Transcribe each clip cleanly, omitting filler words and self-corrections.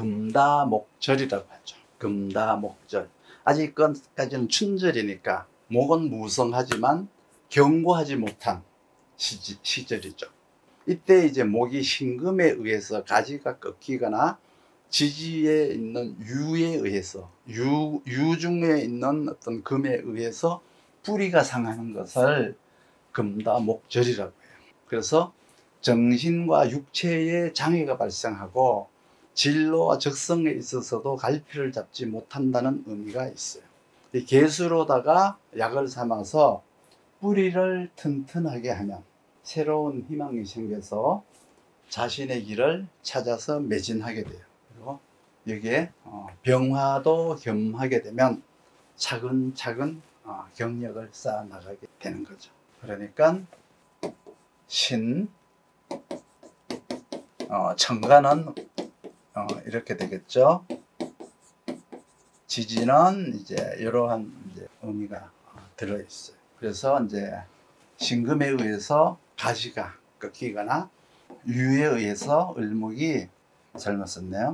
금다목절이라고 하죠. 금다목절. 아직까지는 춘절이니까 목은 무성하지만 견고하지 못한 시절이죠. 이때 이제 목이 신금에 의해서 가지가 꺾이거나 지지에 있는 유에 의해서 유중에 있는 어떤 금에 의해서 뿌리가 상하는 것을 금다목절이라고 해요. 그래서 정신과 육체에 장애가 발생하고 진로와 적성에 있어서도 갈피를 잡지 못한다는 의미가 있어요. 개수로다가 약을 삼아서 뿌리를 튼튼하게 하면 새로운 희망이 생겨서 자신의 길을 찾아서 매진하게 돼요. 그리고 여기에 병화도 겸하게 되면 차근차근 경력을 쌓아 나가게 되는 거죠. 그러니까 청가는 이렇게 되겠죠. 지지는 이제 이러한 의미가 들어있어요. 그래서 이제 신금에 의해서 가지가 꺾이거나 유에 의해서 을목이 잘못 썼네요.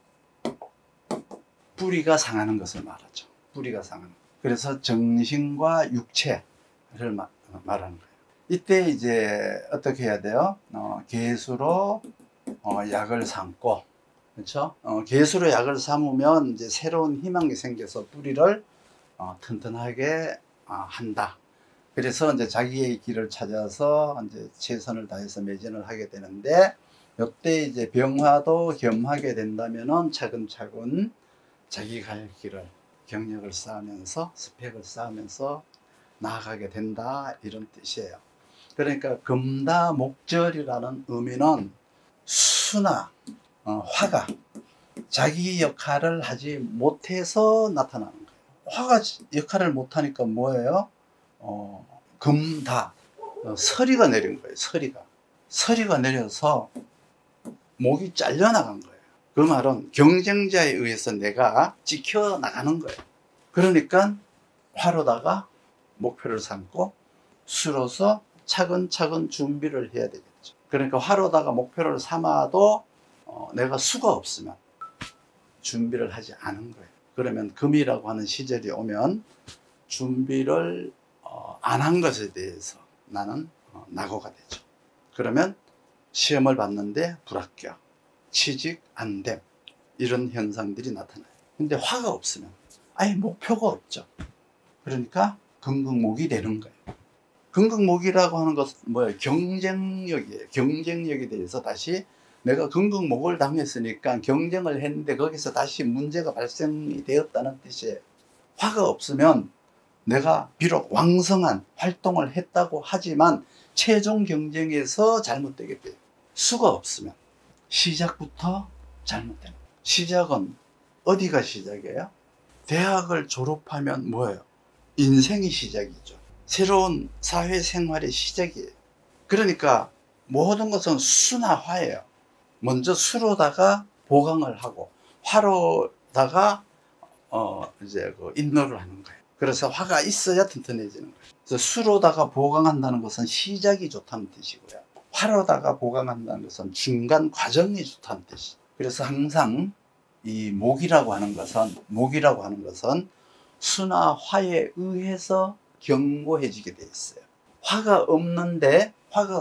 뿌리가 상하는 것을 말하죠. 뿌리가 상하는. 그래서 정신과 육체를 말하는 거예요. 이때 이제 어떻게 해야 돼요? 개수로 약을 삼고, 그렇죠? 개수로 약을 삼으면 이제 새로운 희망이 생겨서 뿌리를 튼튼하게 한다. 그래서 이제 자기의 길을 찾아서 이제 최선을 다해서 매진을 하게 되는데, 이때 이제 병화도 겸하게 된다면은 차근차근 자기 갈 길을 경력을 쌓으면서 스펙을 쌓으면서 나아가게 된다, 이런 뜻이에요. 그러니까 금다목절이라는 의미는 수나 화가 자기 역할을 하지 못해서 나타나는 거예요. 화가 역할을 못하니까 뭐예요? 금다 서리가 내린 거예요. 서리가 내려서 목이 잘려나간 거예요. 그 말은 경쟁자에 의해서 내가 찍혀 나가는 거예요. 그러니까 화로다가 목표를 삼고 수로서 차근차근 준비를 해야 되겠죠. 그러니까 화로다가 목표를 삼아도 내가 수가 없으면 준비를 하지 않은 거예요. 그러면 금이라고 하는 시절이 오면 준비를 안 한 것에 대해서 나는 낙오가 되죠. 그러면 시험을 봤는데 불합격, 취직 안 됨, 이런 현상들이 나타나요. 근데 화가 없으면 아예 목표가 없죠. 그러니까 금극목이 되는 거예요. 금극목이라고 하는 것은 뭐예요? 경쟁력이에요. 경쟁력에 대해서 다시 내가 금극목을 당했으니까 경쟁을 했는데 거기서 다시 문제가 발생이 되었다는 뜻이에요. 화가 없으면 내가 비록 왕성한 활동을 했다고 하지만 최종 경쟁에서 잘못되게 돼요. 수가 없으면 시작부터 잘못돼요. 시작은 어디가 시작이에요? 대학을 졸업하면 뭐예요? 인생이 시작이죠. 새로운 사회생활의 시작이에요. 그러니까 모든 것은 수나 화예요. 먼저 수로다가 보강을 하고 화로다가 이제 인노를 하는 거예요. 그래서 화가 있어야 튼튼해지는 거예요. 그래서 수로다가 보강한다는 것은 시작이 좋다는 뜻이고요. 화로다가 보강한다는 것은 중간 과정이 좋다는 뜻이에요. 그래서 항상 이 목이라고 하는 것은 수나 화에 의해서 견고해지게 돼 있어요. 화가 없는데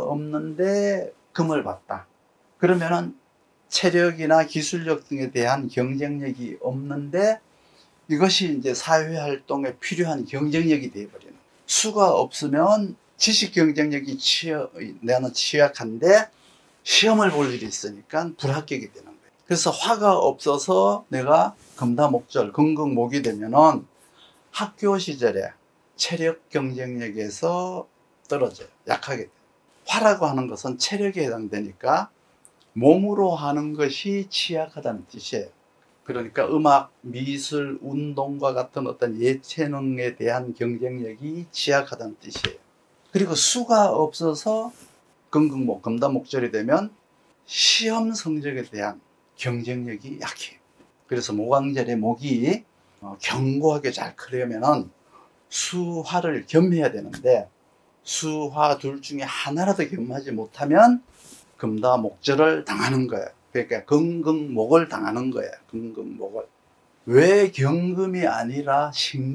금을 봤다. 그러면은 체력이나 기술력 등에 대한 경쟁력이 없는데 이것이 이제 사회활동에 필요한 경쟁력이 되어버리는. 수가 없으면 지식 경쟁력이 나는 취약한데 시험을 볼 일이 있으니까 불합격이 되는 거예요. 그래서 화가 없어서 내가 금다목절, 금극목이 되면은 학교 시절에 체력 경쟁력에서 떨어져요. 약하게 돼요. 화라고 하는 것은 체력에 해당되니까 몸으로 하는 것이 취약하다는 뜻이에요. 그러니까 음악, 미술, 운동과 같은 어떤 예체능에 대한 경쟁력이 취약하다는 뜻이에요. 그리고 수가 없어서 금극목, 금다목절이 되면 시험 성적에 대한 경쟁력이 약해요. 그래서 모광절의 목이 견고하게 잘 크려면은 수화를 겸해야 되는데 수화 둘 중에 하나라도 겸하지 못하면 금다목절을 당하는 거예요. 그러니까 경금목을 당하는 거예요. 경금목을. 왜 경금이 아니라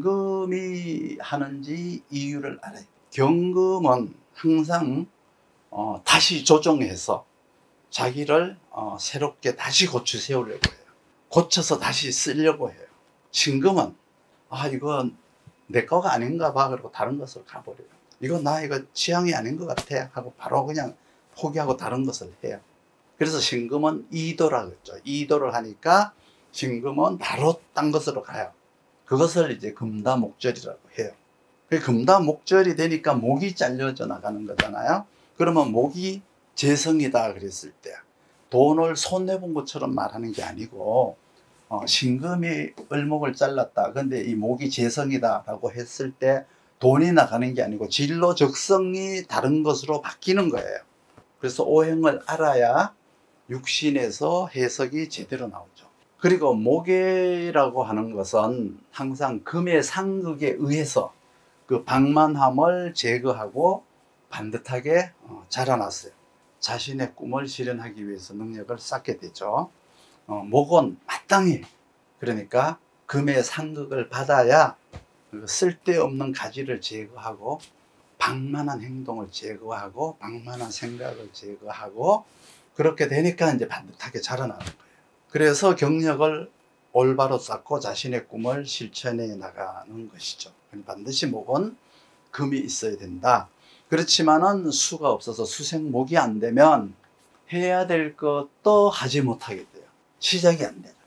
신금이 하는지 이유를 알아요. 경금은 항상 다시 조정해서 자기를 새롭게 다시 고쳐 세우려고 해요. 고쳐서 다시 쓰려고 해요. 신금은 이건 내 거가 아닌가 봐 그러고 다른 것으로 가버려요. 이거 취향이 아닌 것 같아 하고 바로 그냥 포기하고 다른 것을 해요. 그래서 신금은 이도라고 했죠. 이도를 하니까 신금은 바로 딴 것으로 가요. 그것을 이제 금다목절이라고 해요. 금다목절이 되니까 목이 잘려져 나가는 거잖아요. 그러면 목이 재성이다 그랬을 때 돈을 손해본 것처럼 말하는 게 아니고 신금이 을목을 잘랐다. 근데 이 목이 재성이다 라고 했을 때 돈이 나가는 게 아니고 진로적성이 다른 것으로 바뀌는 거예요. 그래서 오행을 알아야 육신에서 해석이 제대로 나오죠. 그리고 목에라고 하는 것은 항상 금의 상극에 의해서 그 방만함을 제거하고 반듯하게 자라났어요. 자신의 꿈을 실현하기 위해서 능력을 쌓게 되죠. 목은 마땅히 그러니까 금의 상극을 받아야 쓸데없는 가지를 제거하고 방만한 행동을 제거하고 방만한 생각을 제거하고 그렇게 되니까 이제 반듯하게 자라나는 거예요. 그래서 경력을 올바로 쌓고 자신의 꿈을 실천해 나가는 것이죠. 반드시 목은 금이 있어야 된다. 그렇지만은 수가 없어서 수생목이 안 되면 해야 될 것도 하지 못하게 돼요. 시작이 안 되죠.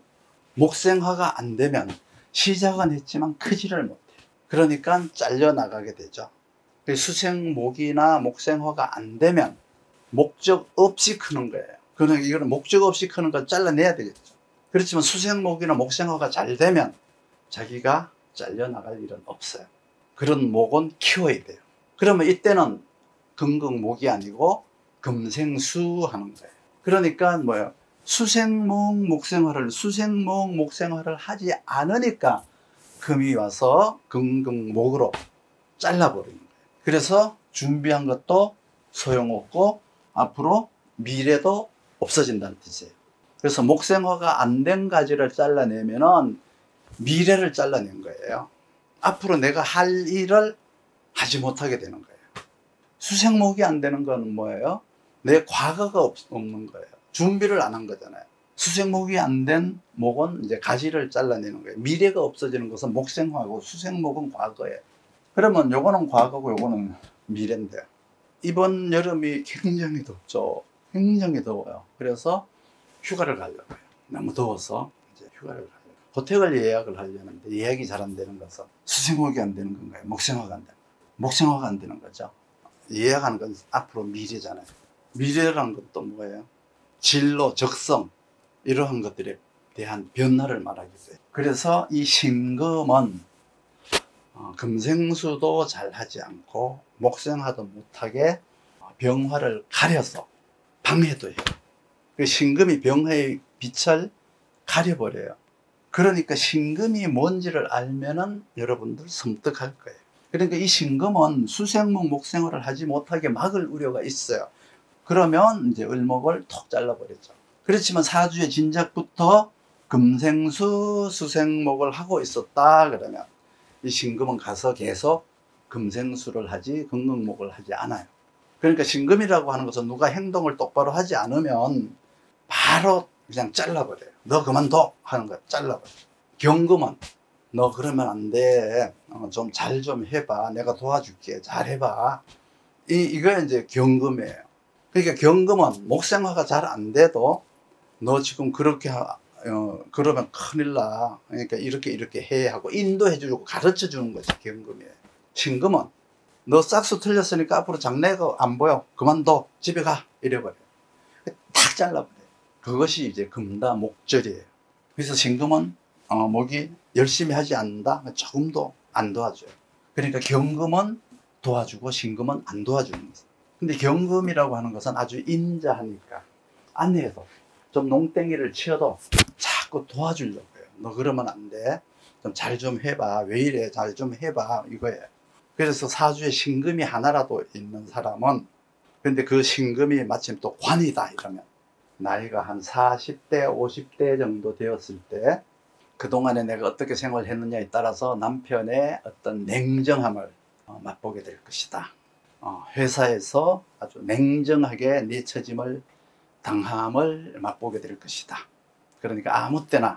목생화가 안 되면 시작은 했지만 크지를 못해요. 그러니까 잘려나가게 되죠. 수생목이나 목생화가 안 되면 목적 없이 크는 거예요. 그러니까 이거는 목적 없이 크는 걸 잘라내야 되겠죠. 그렇지만 수생목이나 목생화가 잘 되면 자기가 잘려나갈 일은 없어요. 그런 목은 키워야 돼요. 그러면 이때는 금극목이 아니고 금생수 하는 거예요. 그러니까 뭐예요? 수생목, 목생화를 하지 않으니까 금이 와서 금극목으로 잘라버리는 거예요. 그래서 준비한 것도 소용없고 앞으로 미래도 없어진다는 뜻이에요. 그래서 목생화가 안 된 가지를 잘라내면은 미래를 잘라낸 거예요. 앞으로 내가 할 일을 하지 못하게 되는 거예요. 수생목이 안 되는 건 뭐예요? 내 과거가 없는 거예요. 준비를 안 한 거잖아요. 수생목이 안 된 목은 이제 가지를 잘라내는 거예요. 미래가 없어지는 것은 목생화고 수생목은 과거예요. 그러면 요거는 과거고 요거는 미래인데요. 이번 여름이 굉장히 덥죠. 굉장히 더워요. 그래서 휴가를 가려고 해요. 너무 더워서 이제 휴가를 가려고. 호텔을 예약을 하려는데 예약이 잘 안 되는 것은 수생목이 안 되는 건가요? 목생화가 안 되는 거예요. 목생화가 안 되는 거죠. 예약하는 건 앞으로 미래잖아요. 미래라는 것도 뭐예요? 진로, 적성 이러한 것들에 대한 변화를 말하기도 해요. 그래서 이 신금은 금생수도 잘 하지 않고 목생화도 못하게 병화를 가려서 방해도 해요. 신금이 병화의 빛을 가려버려요. 그러니까 신금이 뭔지를 알면은 여러분들 섬뜩할 거예요. 그러니까 이 신금은 수생목, 목생화를 하지 못하게 막을 우려가 있어요. 그러면 이제 을목을 톡 잘라버렸죠. 그렇지만 사주의 진작부터 금생수, 수생목을 하고 있었다 그러면 이 신금은 가서 계속 금생수를 하지 금극목을 하지 않아요. 그러니까 신금이라고 하는 것은 누가 행동을 똑바로 하지 않으면 바로 그냥 잘라버려요. 너 그만둬 하는 거야. 잘라버려요. 경금은 너 그러면 안 돼. 좀 잘 좀 해봐. 내가 도와줄게. 잘 해봐. 이거 이제 경금이에요. 그러니까 경금은 목생화가 잘 안 돼도 너 지금 그렇게 그러면 큰일 나. 그러니까 이렇게 해 하고 인도해 주고 가르쳐 주는 것이 경금이에요. 신금은 너 싹수 틀렸으니까 앞으로 장래가 안 보여. 그만둬. 집에 가. 이래버려요. 탁 잘라버려요. 그것이 이제 금다목절이에요. 그래서 신금은 목이 열심히 하지 않는다. 조금도 안 도와줘요. 그러니까 경금은 도와주고 신금은 안 도와주는 거예요. 근데 경금이라고 하는 것은 아주 인자하니까 아내도 좀 농땡이를 치어도 자꾸 도와주려고 해요. 너 그러면 안 돼. 좀 잘 좀 해봐. 왜 이래? 잘 좀 해봐. 이거예요. 그래서 사주에 신금이 하나라도 있는 사람은 근데 그 신금이 마침 또 관이다 이러면 나이가 한 40대, 50대 정도 되었을 때 그동안에 내가 어떻게 생활을 했느냐에 따라서 남편의 어떤 냉정함을 맛보게 될 것이다. 회사에서 아주 냉정하게 내처짐을 당함을 맛보게 될 것이다. 그러니까 아무 때나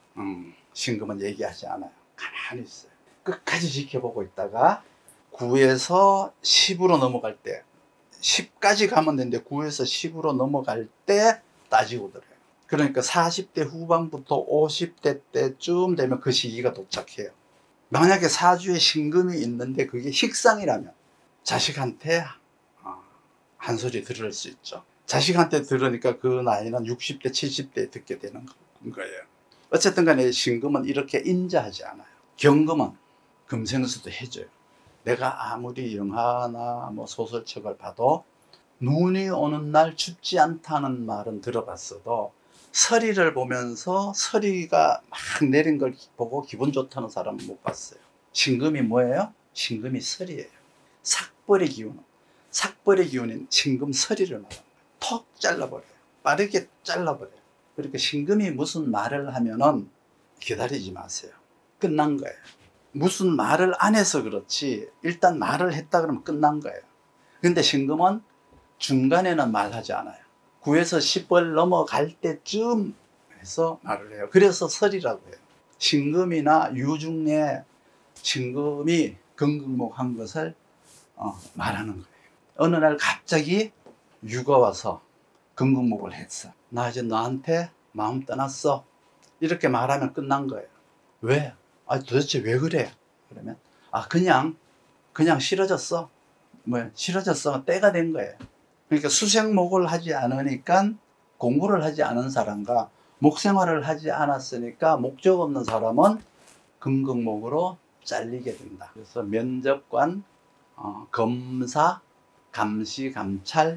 신금은 얘기하지 않아요. 가만히 있어요. 끝까지 지켜보고 있다가 9에서 10으로 넘어갈 때 10까지 가면 되는데 9에서 10으로 넘어갈 때 따지고 들어요. 그러니까 40대 후반부터 50대 때쯤 되면 그 시기가 도착해요. 만약에 사주에 신금이 있는데 그게 식상이라면 자식한테 한 소리 들을 수 있죠. 자식한테 들으니까 그 나이는 60대 70대에 듣게 되는 거예요. 어쨌든 간에 신금은 이렇게 인자하지 않아요. 경금은 금생수도 해줘요. 내가 아무리 영화나 뭐 소설책을 봐도 눈이 오는 날 춥지 않다는 말은 들어봤어도 서리를 보면서 서리가 막 내린 걸 보고 기분 좋다는 사람은 못 봤어요. 신금이 뭐예요? 신금이 서리예요. 삭벌의 기운, 삭벌의 기운인 신금 서리를 말합니다. 톡 잘라버려요. 빠르게 잘라버려요. 그러니까 신금이 무슨 말을 하면은 기다리지 마세요. 끝난 거예요. 무슨 말을 안 해서 그렇지 일단 말을 했다 그러면 끝난 거예요. 근데 신금은 중간에는 말하지 않아요. 9에서 10을 넘어갈 때쯤 해서 말을 해요. 그래서 설이라고 해요. 신금이나 유중에 신금이 금극목한 것을 말하는 거예요. 어느 날 갑자기 유가 와서 금극목을 했어. 나 이제 너한테 마음 떠났어. 이렇게 말하면 끝난 거예요. 왜? 도대체 왜 그래? 그러면 그냥 싫어졌어. 싫어졌어. 때가 된 거예요. 그러니까 수생목을 하지 않으니까 공부를 하지 않은 사람과 목생활을 하지 않았으니까 목적 없는 사람은 금극목으로 잘리게 된다. 그래서 면접관, 검사, 감시, 감찰,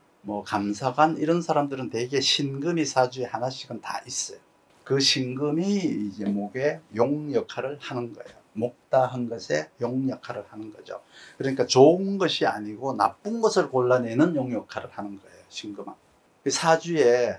감사관 이런 사람들은 대개 신금이 사주에 하나씩은 다 있어요. 그 신금이 이제 목의 용 역할을 하는 거예요. 목다한 것에 용 역할을 하는 거죠. 그러니까 좋은 것이 아니고 나쁜 것을 골라내는 용 역할을 하는 거예요. 신금은. 사주에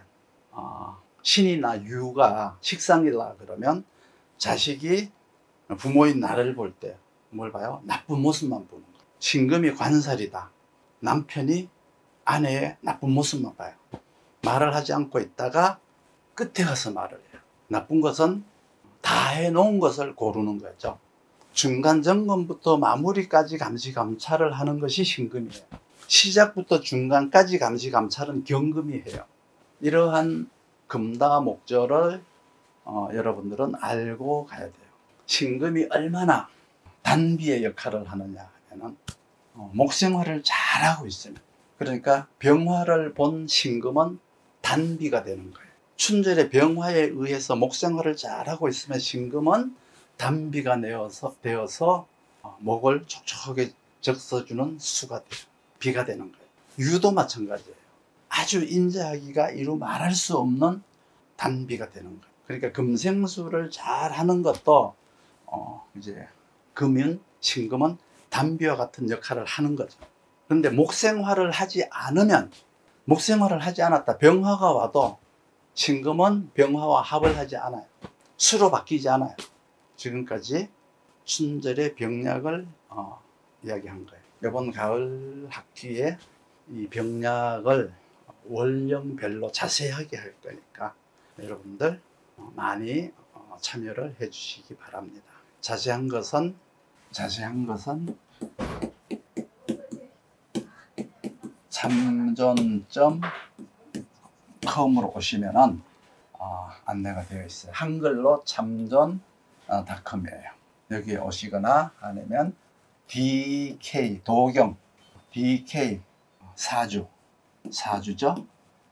신이나 유가 식상이라 그러면 자식이 부모인 나를 볼 때 뭘 봐요? 나쁜 모습만 보는 거예요. 신금이 관살이다. 남편이 아내의 나쁜 모습만 봐요. 말을 하지 않고 있다가 끝에 가서 말을 해요. 나쁜 것은 다 해놓은 것을 고르는 거죠. 중간 점검부터 마무리까지 감시 감찰을 하는 것이 신금이에요. 시작부터 중간까지 감시 감찰은 경금이 해요. 이러한 금다 목절을 여러분들은 알고 가야 돼요. 신금이 얼마나 단비의 역할을 하느냐 하면은 목생활을 잘하고 있으면, 그러니까 병화를 본 신금은 단비가 되는 거예요. 춘절의 병화에 의해서 목생활을 잘하고 있으면 신금은 단비가 되어서 목을 촉촉하게 적셔주는 수가 돼요. 비가 되는 거예요. 유도 마찬가지예요. 아주 인자하기가 이루 말할 수 없는 단비가 되는 거예요. 그러니까 금생수를 잘 하는 것도 이제 금은 신금은 단비와 같은 역할을 하는 거죠. 그런데 목생활을 하지 않으면, 목생활을 하지 않았다 병화가 와도 신금은 병화와 합을 하지 않아요. 수로 바뀌지 않아요. 지금까지 춘절의 병약을 이야기한 거예요. 이번 가을 학기에 이 병약을 월령별로 자세하게 할 거니까 여러분들 많이 참여를 해 주시기 바랍니다. 자세한 것은 참전.com으로 오시면은 안내가 되어 있어요. 한글로 참전.com이에요. 여기 오시거나 아니면 DK 도경 DK 사주죠.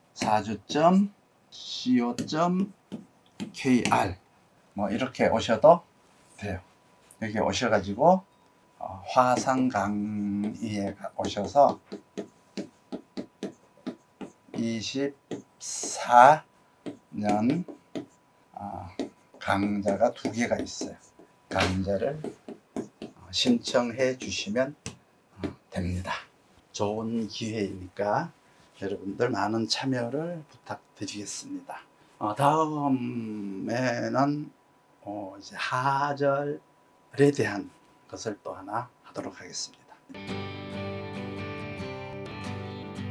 사주.co.kr 이렇게 오셔도 돼요. 여기 오셔가지고 화상 강의에 오셔서 24년 강좌가 2개가 있어요. 강좌를 신청해 주시면 됩니다. 좋은 기회이니까 여러분들 많은 참여를 부탁드리겠습니다. 다음에는 이제 하절에 대한 것을 또 하나 하도록 하겠습니다.